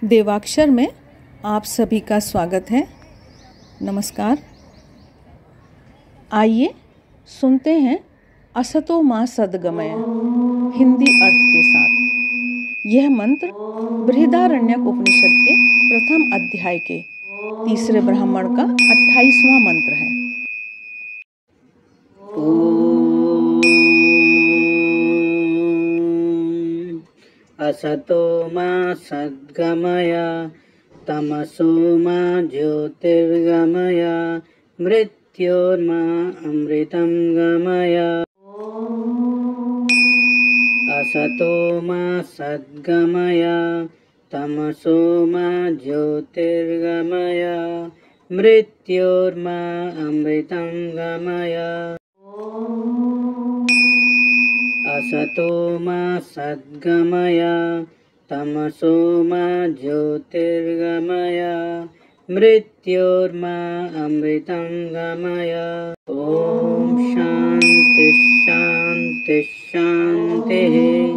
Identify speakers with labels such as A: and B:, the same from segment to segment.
A: देवाक्षर में आप सभी का स्वागत है। नमस्कार। आइए सुनते हैं असतो मा सद्गमय हिंदी अर्थ के साथ। यह मंत्र बृहदारण्यक उपनिषद के प्रथम अध्याय के तीसरे ब्राह्मण का 28वां मंत्र है।
B: असतो मा सद्गमय तमसो मा ज्योतिर्गमय मृत्योर्मा अमृतं गमय। असतो मा सद्गमय तमसो मा ज्योतिर्गमय मृत्योर्मा अमृतं गमय। असतो मा सद्गमय तमसो मा ज्योतिर्गमय मृत्योर्मा अमृतं गमय। ओम शांति शांति शांति।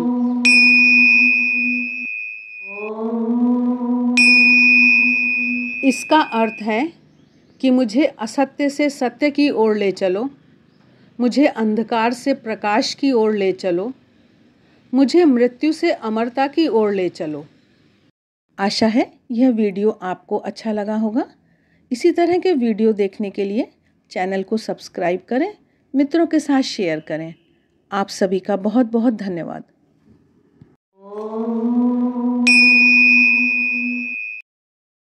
A: इसका अर्थ है कि मुझे असत्य से सत्य की ओर ले चलो, मुझे अंधकार से प्रकाश की ओर ले चलो, मुझे मृत्यु से अमरता की ओर ले चलो। आशा है यह वीडियो आपको अच्छा लगा होगा। इसी तरह के वीडियो देखने के लिए चैनल को सब्सक्राइब करें, मित्रों के साथ शेयर करें। आप सभी का बहुत बहुत धन्यवाद।